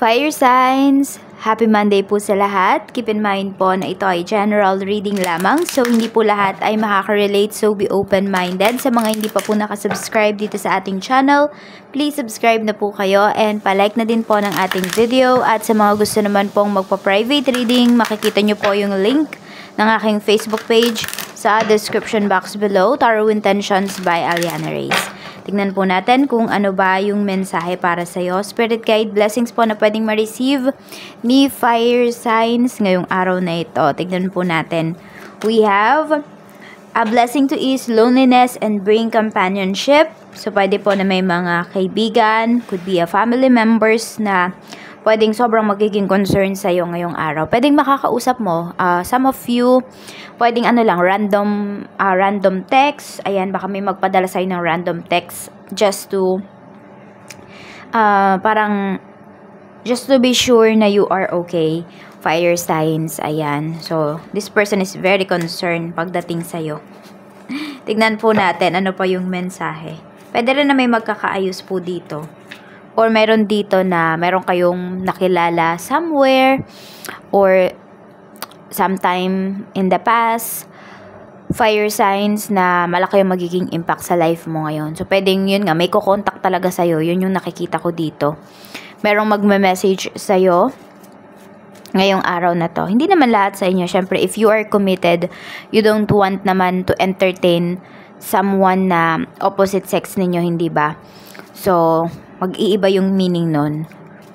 Fire signs, happy Monday po sa lahat. Keep in mind po na ito ay general reading lamang. So, hindi po lahat ay makaka-relate. So, be open-minded. Sa mga hindi pa po nakasubscribe dito sa ating channel, please subscribe na po kayo and palike na din po ng ating video. At sa mga gusto naman pong magpa-private reading, makikita nyo po yung link ng aking Facebook page sa description box below. Tarot Intentions by Aliana Reyes. Tignan po natin kung ano ba yung mensahe para sa'yo. Spirit guide, blessings po na pwedeng ma-receive ni fire signs ngayong araw na ito. Tignan po natin. We have a blessing to ease loneliness and bring companionship. So, pwede po na may mga kaibigan, could be a family members na pwedeng sobrang magiging concern sa'yo ngayong araw. Pwedeng makakausap mo. Some of you, pwedeng random text. Ayan, baka may magpadala sa'yo ng random text just to be sure na you are okay. Fire signs, ayan. So, this person is very concerned pagdating sa'yo. Tignan po natin ano pa yung mensahe. Pwede rin na may magkakaayos po dito. Or meron dito na meron kayong nakilala somewhere or sometime in the past. Fire signs na malaki yung magiging impact sa life mo ngayon. So, pwedeng yun nga, may kukontak talaga sa'yo. Yun yung nakikita ko dito. Merong magme-message sa'yo ngayong araw na to. Hindi naman lahat sa inyo. Syempre, if you are committed, you don't want naman to entertain someone na opposite sex ninyo, hindi ba? So, mag-iiba yung meaning nun.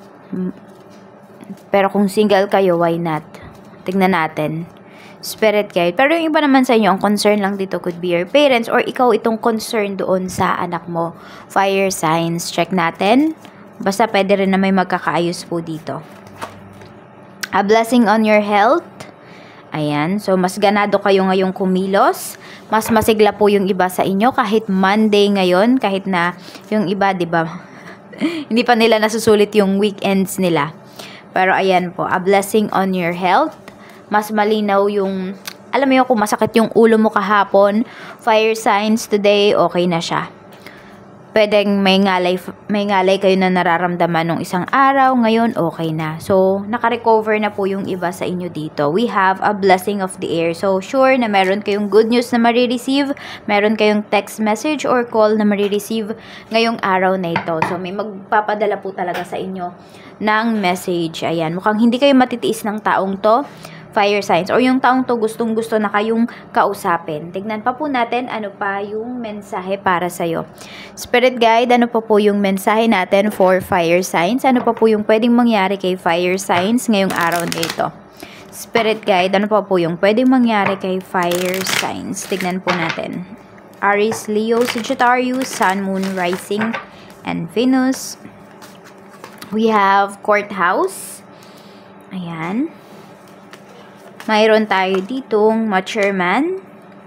Pero kung single kayo, why not? Tignan natin. Spirit guide. Pero yung iba naman sa inyo, ang concern lang dito could be your parents or ikaw itong concern doon sa anak mo. Fire signs. Check natin. Basta pwede rin na may magkakaayos po dito. A blessing on your health. Ayan. So, mas ganado kayo ngayong kumilos. Mas masigla po yung iba sa inyo kahit Monday ngayon. Kahit na yung iba, diba? Hindi pa nila nasusulit yung weekends nila. Pero ayan po, a blessing on your health. Mas malinaw yung, alam mo yung kung masakit yung ulo mo kahapon, fire signs today, okay na siya. Pwedeng may ngalay kayo na nararamdaman nung isang araw, ngayon okay na. So, naka-recover na po yung iba sa inyo dito. We have a blessing of the air. So, sure na meron kayong good news na marireceive, meron kayong text message or call na marireceive ngayong araw na ito. So, may magpapadala po talaga sa inyo ng message. Ayan, mukhang hindi kayo matitiis ng taong to. Fire signs or yung taong to gustong-gusto na kayong kausapin. Tignan pa po natin ano pa yung mensahe para sa'yo. Spirit guide, ano pa po yung mensahe natin for fire signs? Ano pa po yung pwedeng mangyari kay fire signs ngayong araw na ito? Spirit guide, ano pa po yung pwedeng mangyari kay fire signs? Tignan po natin. Aries, Leo, Sagittarius, Sun, Moon, Rising, and Venus. We have courthouse. Ayan. Mayroon tayo ditong mature man.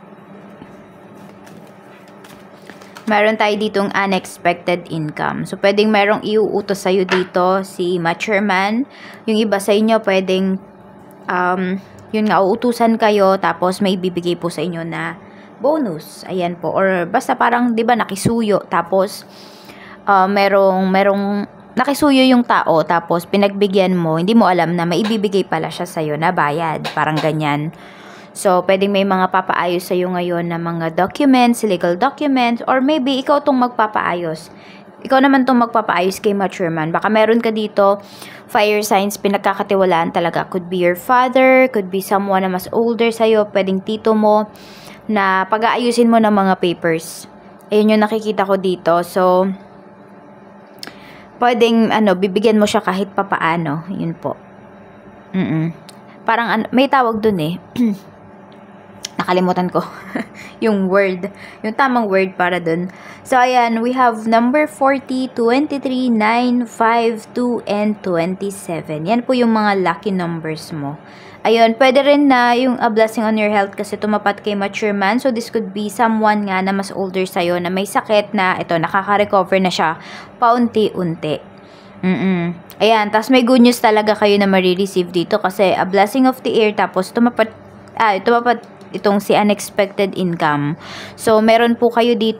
Mayroon tayo ditong unexpected income. So, pwedeng merong iuutos sa'yo dito si mature man. Yung iba sa inyo, pwedeng, yun nga, uutusan kayo, tapos may bibigay po sa inyo na bonus. Ayan po. Or basta parang, di ba, nakisuyo. Tapos, merong nakisuyo yung tao, tapos pinagbigyan mo, hindi mo alam na maibibigay pala siya sa'yo na bayad. Parang ganyan. So, pwedeng may mga papaayos sa'yo ngayon na mga documents, legal documents, or maybe ikaw tong magpapaayos. Ikaw naman tong magpapaayos kay mature man. Baka meron ka dito, fire signs, pinagkakatiwalaan talaga. Could be your father, could be someone na mas older sa'yo, pwedeng tito mo, na pag-aayusin mo ng mga papers. Ayun yung nakikita ko dito. So, pwedeng, bibigyan mo siya kahit papaano. Yun po. Parang, may tawag dun eh. Nakalimutan ko. Yung word. Yung tamang word para dun. So, ayan. We have number 40, 23, 9, 5, 2, and 27. Yan po yung mga lucky numbers mo. Ayun, pwede rin na yung a blessing on your health kasi tumapat kay mature man. So, this could be someone nga na mas older sa'yo na may sakit na ito, nakaka-recover na siya paunti-unti. Ayan, tapos may good news talaga kayo na marireceive dito kasi a blessing of the air tapos tumapat itong si unexpected income. So, meron po kayo ditong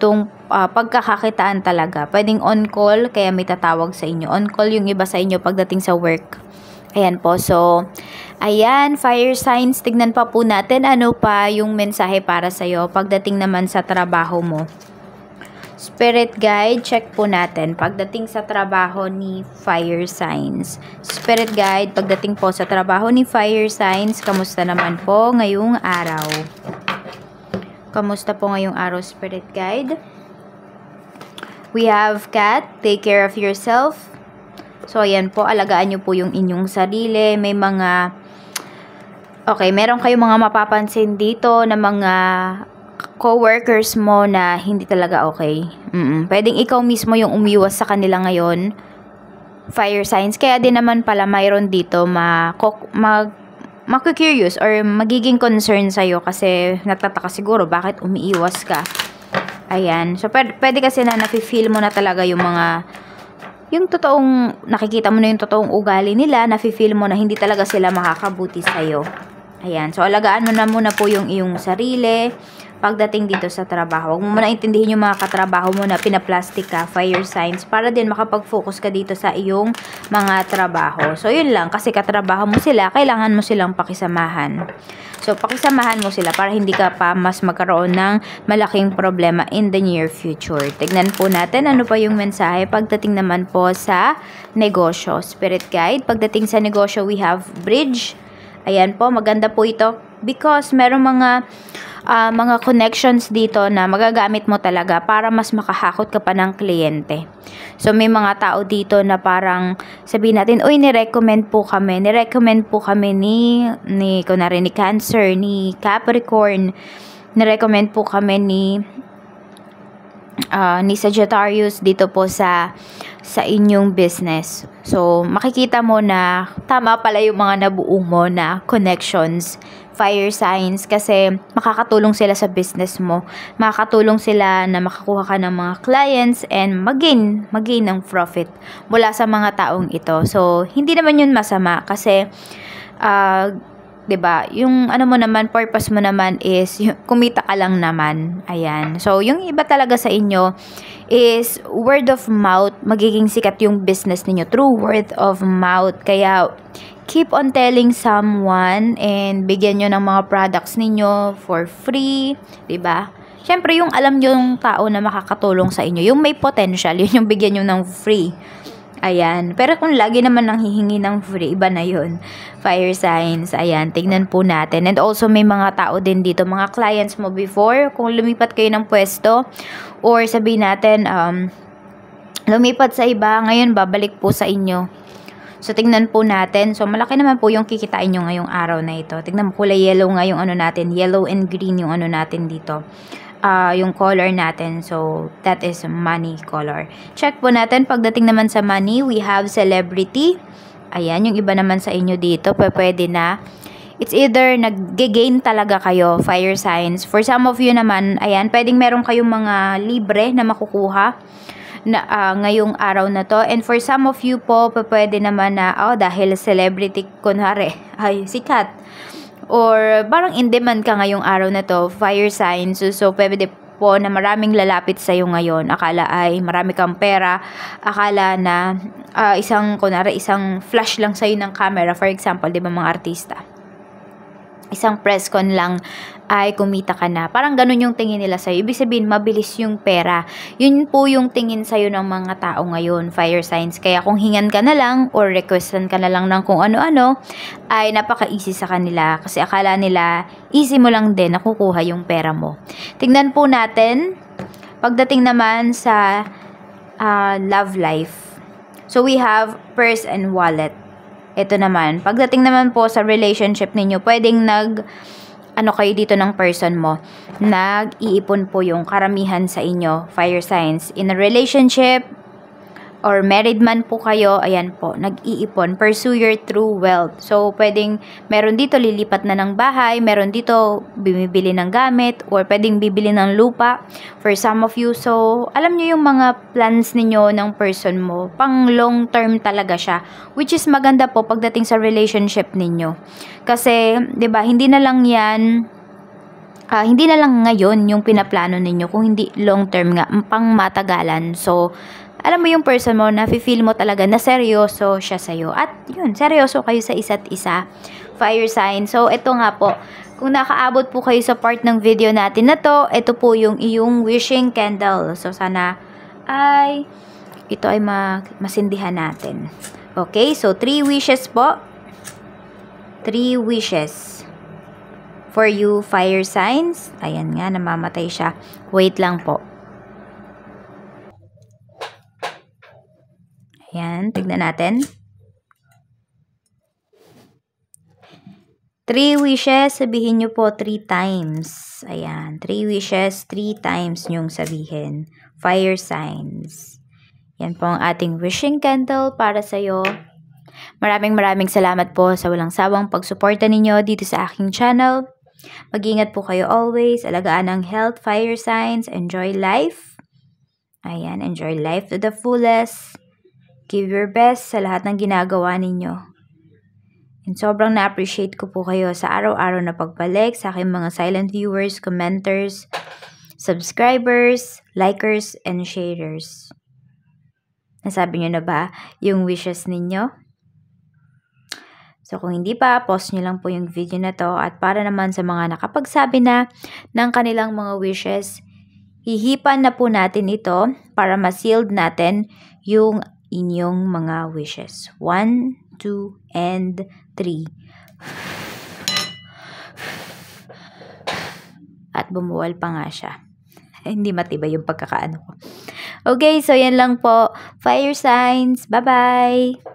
pagkakakitaan talaga. Pwedeng on call, kaya may tatawag sa inyo. On call yung iba sa inyo pagdating sa work. Ayan po. So, ayan, fire signs. Tignan pa po natin ano pa yung mensahe para sa'yo pagdating naman sa trabaho mo. Spirit guide, check po natin. Pagdating sa trabaho ni fire signs. Spirit guide, pagdating po sa trabaho ni fire signs, kamusta naman po ngayong araw? Kamusta po ngayong araw, spirit guide? We have cat, take care of yourself. So, ayan po, alagaan nyo po yung inyong sarili. May mga, okay, meron kayong mga mapapansin dito na mga co-workers mo na hindi talaga okay. Pwedeng ikaw mismo yung umiwas sa kanila ngayon. Fire signs. Kaya din naman pala mayroon dito mag-curious or magiging concern sa'yo kasi nagtataka siguro bakit umiiwas ka. Ayan. So, pwede kasi na nafe-feel mo na talaga yung mga yung totoong, nakikita mo na yung totoong ugali nila, nafe-feel mo na hindi talaga sila makakabuti sa'yo. Ayan. So, alagaan mo na muna po yung iyong sarili pagdating dito sa trabaho. Huwag mo muna intindihin yung mga katrabaho mo na pinaplastic ka, fire signs, para din makapag-focus ka dito sa iyong mga trabaho. So, yun lang. Kasi katrabaho mo sila, kailangan mo silang pakisamahan. So, pakisamahan mo sila para hindi ka pa mas magkaroon ng malaking problema in the near future. Tignan po natin ano pa yung mensahe pagdating naman po sa negosyo. Spirit guide, pagdating sa negosyo, we have bridge. Ayan po, maganda po ito because merong mga connections dito na magagamit mo talaga para mas makahakot ka pa ng kliyente. So, may mga tao dito na parang sabihin natin, uy, nirecommend po kami ni kunwari ni Cancer, ni Capricorn, nirecommend po kami ni Sagittarius dito po sa inyong business. So, makikita mo na tama pala yung mga nabuo mo na connections, fire signs, kasi makakatulong sila sa business mo. Makakatulong sila na makakuha ka ng mga clients and mag-gain ng profit mula sa mga taong ito. So, hindi naman yun masama kasi 'di ba? Yung ano mo naman, purpose mo naman is kumita ka lang naman. Ayan. So, yung iba talaga sa inyo is word of mouth, magiging sikat yung business niyo through word of mouth. Kaya keep on telling someone and bigyan nyo ng mga products ninyo for free, 'di ba? Syempre, yung alam nyo yung tao na makakatulong sa inyo, yung may potential, yun yung bigyan nyo ng free. Ayan. Pero kung lagi naman nang hihingi ng free, iba na yun. Fire signs. Ayan. Tignan po natin. And also, may mga tao din dito. Mga clients mo before, kung lumipat kayo ng pwesto, or sabihin natin, lumipat sa iba, ngayon babalik po sa inyo. So, tignan po natin. So, malaki naman po yung kikitain nyo ngayong araw na ito. Tignan mo, kulay yellow nga yung ano natin. Yellow and green yung ano natin dito. Yung color natin. So, that is money color. Check po natin. Pagdating naman sa money, we have celebrity. Ayan, yung iba naman sa inyo dito, pwede na. It's either nag-gain talaga kayo, fire signs. For some of you naman, ayan, pwedeng meron kayong mga libre na makukuha na ngayong araw na to. And for some of you po, pwede naman na, dahil celebrity, kunwari, ay, sikat. Or parang in demand ka ngayong araw na to, fire signs. So pwede po na maraming lalapit sa iyo ngayon. Akala ay marami kang pera. Akala na isang flash lang sa iyo ng camera. For example, 'di ba mga artista? Isang press con lang ay kumita ka na. Parang ganun yung tingin nila sa'yo. Ibig sabihin, mabilis yung pera. Yun po yung tingin sa'yo ng mga tao ngayon, fire signs. Kaya kung hingan ka na lang or requestan ka na lang ng kung ano-ano, ay napaka-easy sa kanila. Kasi akala nila, easy mo lang din nakukuha yung pera mo. Tingnan po natin, pagdating naman sa love life. So, we have purse and wallet. Ito naman, pagdating naman po sa relationship ninyo, pwedeng kayo dito ng person mo, nag-iipon po yung karamihan sa inyo, fire signs. In a relationship, or married man po kayo, ayan po, nag-iipon, pursue your true wealth. So, pwedeng, meron dito lilipat na ng bahay, meron dito bumibili ng gamit, or pwedeng bibili ng lupa for some of you. So, alam nyo yung mga plans ninyo ng person mo, pang long term talaga siya, which is maganda po pagdating sa relationship ninyo. Kasi, 'di ba, hindi na lang yan hindi na lang ngayon yung pinaplano ninyo, kung hindi long term nga, pang matagalan. So, alam mo yung person mo na feel mo talaga na seryoso siya sa'yo. At yun, seryoso kayo sa isa't isa. Fire sign. So, ito nga po. Kung nakaabot po kayo sa part ng video natin na to, ito po yung iyong wishing candle. So, sana ay ito ay masindihan natin. Okay, so 3 wishes po. 3 wishes. For you, fire signs. Ayan nga, namamatay siya. Wait lang po. Ayan, tignan natin. 3 wishes, sabihin nyo po 3 times. Ayan, 3 wishes, 3 times nyong sabihin. Fire signs. Yan po ang ating wishing candle para sa'yo. Maraming salamat po sa walang sawang pagsuporta ninyo dito sa aking channel. Mag-ingat po kayo always. Alagaan ang health, fire signs. Enjoy life. Ayan, enjoy life to the fullest. Give your best sa lahat ng ginagawa ninyo. And sobrang na-appreciate ko po kayo sa araw-araw na pagbalik sa aking mga silent viewers, commenters, subscribers, likers, and sharers. Nasabi nyo na ba yung wishes ninyo? So, kung hindi pa, pause nyo lang po yung video na to. At para naman sa mga nakapagsabi na ng kanilang mga wishes, hihipan na po natin ito para ma-sealed natin yung inyong mga wishes. 1, 2, and 3. At bumuwal pa nga siya. Hindi matibay yung pagkakaano ko. Okay, so yan lang po. Fire signs. Bye-bye!